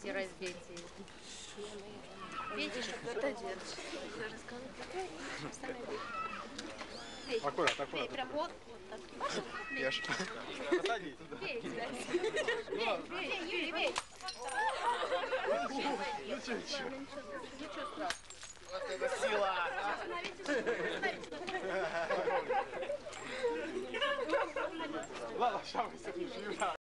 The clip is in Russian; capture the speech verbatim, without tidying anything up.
Бейте, разбейте. Бейте, чтобы это делать. Аккуратно, аккуратно. Бей, прям вот. Ешь. Бей, бей, бей, Юрий, бей. Ничего, ничего. Ничего страшного. Вот это сила! Ладно, сейчас мы с этим